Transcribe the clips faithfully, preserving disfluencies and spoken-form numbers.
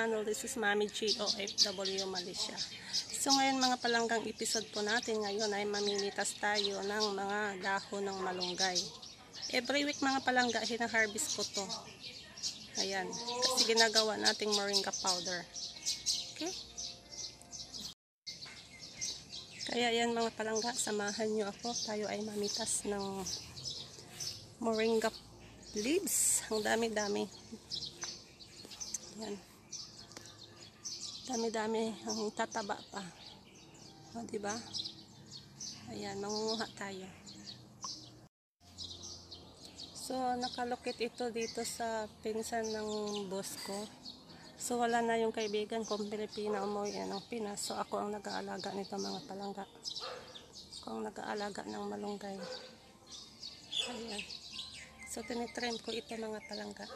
channel. This is Mami G, O F W Malaysia. So ngayon mga palanggang episode po natin ngayon ay mamimitas tayo ng mga dahon ng malunggay. Every week mga palangga, hina-harvest ko to. Ayan, kasi ginagawa nating moringa powder. Okay? Kaya yan mga palangga, samahan nyo ako. Tayo ay mamitas ng moringa leaves. Ang dami-dami. Yan. Dami-dami ang tataba pa. O, diba? Ayan, mangunguha tayo. So, nakalokit ito dito sa pinsan ng boss ko. So, wala na yung kaibigan kong Pilipina, umuwi ng Pinas. So, ako ang nag-aalaga nito mga palangga. Ako ang nag-aalaga ng malunggay. Ayan. So, tinitrim ko ito mga palangga.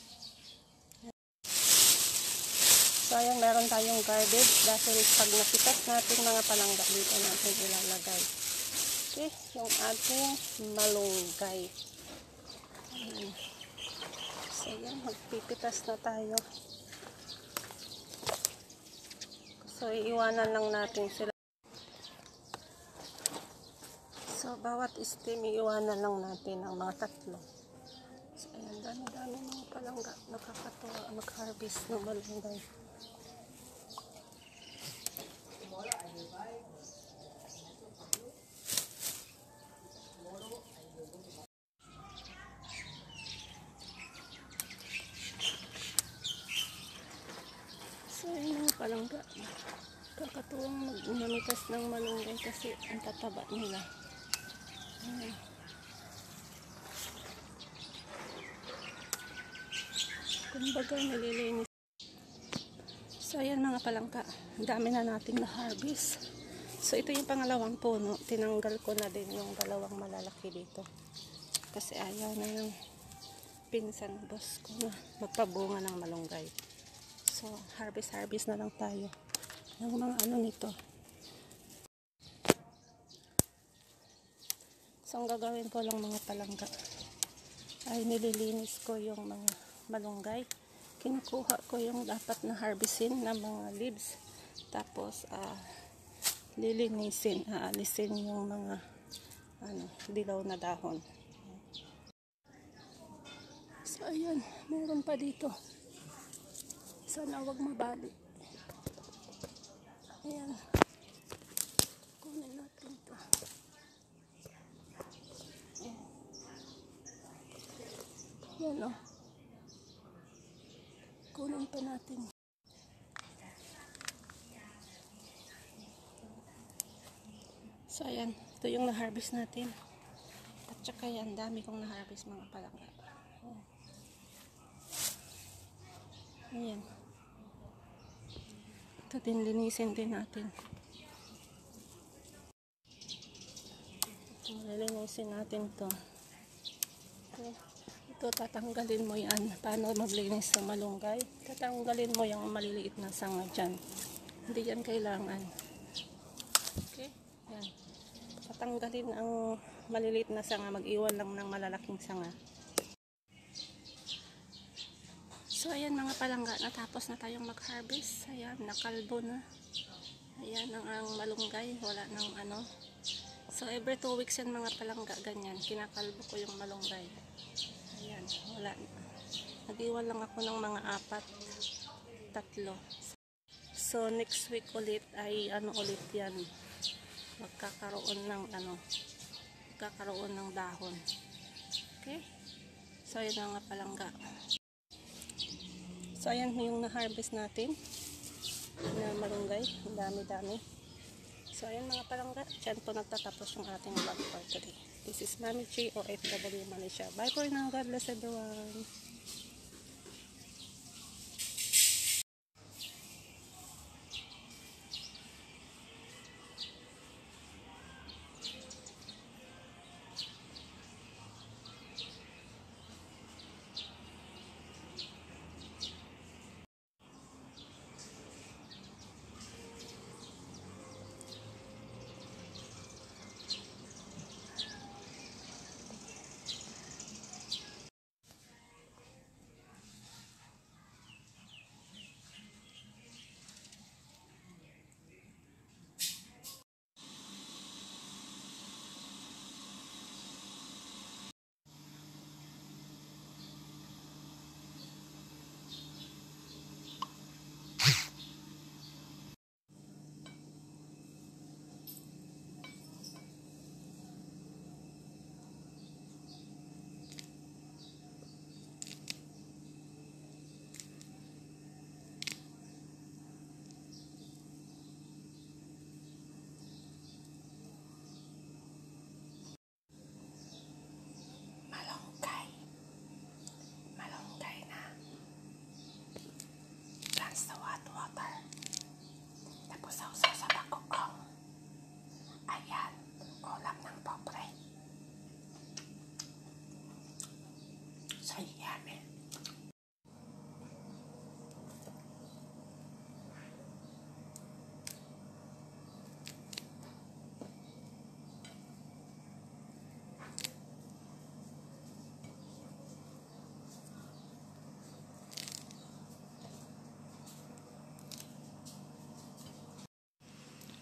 So, ayan, meron tayong garbage dahil pag napitas natin mga palangga, dito natin ilalagay. Okay, yung ating malunggay. Ayan. So, ayan, magpipitas na tayo. So, iiwanan lang natin sila. So, bawat stem, iiwanan lang natin ang mga tatlo. So, ayan, dami-dami mga palangga. Nakakatuwa mag-harvest ng malunggay. So, ayan mga palangga. Kakatuwang mag-mamitas ng malunggay kasi ang tataba nila. Ayan. Kumbaga nililinis. So ayan mga palangga, dami na nating na-harvest. So ito yung pangalawang puno, tinanggal ko na din yung dalawang malalaki dito. Kasi ayaw na yung pinsan boss ko na magpabunga ng malunggay. So harvest-harvest na lang tayo ng mga ano nito. So ang gagawin ko lang mga palangga ay nililinis ko yung mga malunggay. Kinukuha ko yung dapat na harvestin ng mga leaves. Tapos, uh, lilinisin, aalisin yung mga ano, dilaw na dahon. So, ayan. Meron pa dito. Sana wag mabali. Ayan. Kunin natin ito. Ayan. Ayan o. Kunin pa natin. So, ayan. Ito yung na-harvest natin. At saka yan, dami kong na-harvest mga palangga. Ayan. Ito din, linisin din natin. Ito, linisin natin to. Okay. Ito, tatanggalin mo yan. Paano maglinis sa malunggay? Tatanggalin mo yung maliliit na sanga dyan. Hindi yan kailangan. Okay? Yan. Tatanggalin ang maliliit na sanga. Mag-iwan lang ng malalaking sanga. So, ayan mga palangga. Natapos na tayong mag-harvest. Ayan, nakalbo na. Ayan ang, ang malunggay. Wala nang ano. So, every two weeks yan mga palangga. Ganyan. Kinakalbo ko yung malunggay. Ayan, wala. Nag-iwan lang ako ng mga apat, tatlo. So, next week ulit ay ano ulit yan. Magkakaroon ng ano, magkakaroon ng dahon. Okay? So, yun na nga palangga. So, ayan yung na-harvest natin na malunggay. Ang dami-dami. So, ayan mga palangga. Diyan po nagtatapos yung ating vlog for today. This is Mami G, O F W Malaysia. Bye for now. God bless everyone.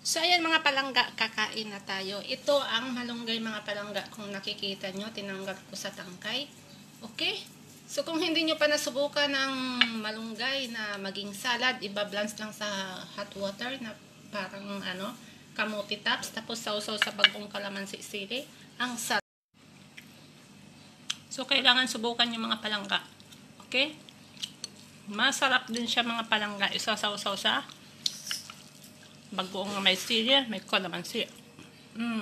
So, ayan mga palangga, kakain na tayo. Ito ang malunggay mga palangga. Kung nakikita nyo, tinanggal ko sa tangkay. Okay? So, kung hindi nyo pa nasubukan ng malunggay na maging salad, iba-blance lang sa hot water na parang ano, kamuti tops. Tapos sausaw sa bagong kalamansi sili. Ang sarap. So, kailangan subukan yung mga palangga. Okay? Masarap din siya mga palangga. Isasaw-saw sa bagoong may sili, may kalamansi. Mm.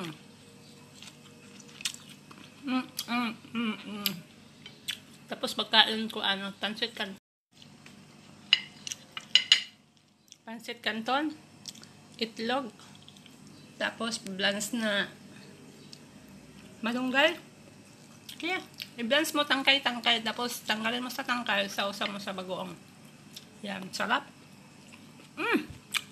Mm, mm, mm, mm. Tapos pagkain ko ano, pansit canton. Pansit canton, itlog, tapos blans na malunggay. Kaya, i-blans mo tangkay-tangkay, tapos tanggalin mo sa tangkay, sausaw mo sa bagoong. Yan, sarap. Mm.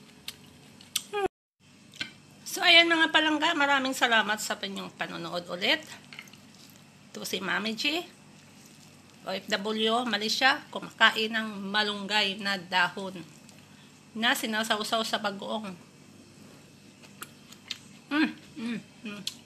So, ayan mga palangga, maraming salamat sa inyong panonood ulit. Ito si Mami G, O F W, Malaysia, kumakain ng malunggay na dahon na sinasawsaw sa bagoong. Mm, mm, mm.